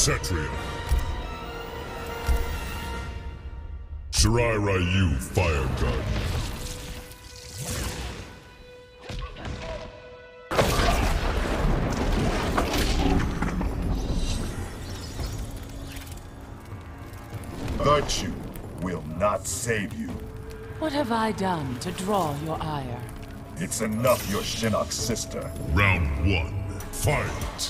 Kshatriya. Shirai Ryu Fire Gun. Virtue will not save you. What have I done to draw your ire? It's enough you're Shinnok's sister. Round 1. Fight!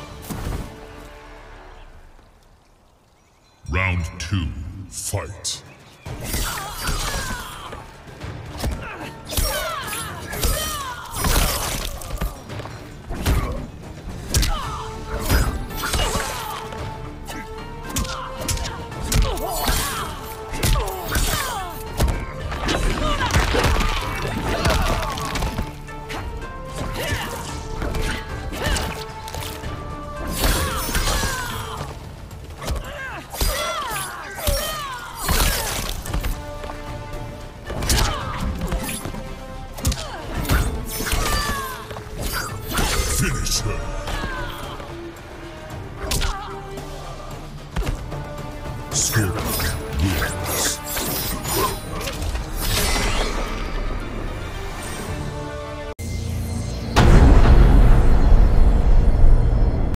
Round 2. Fight.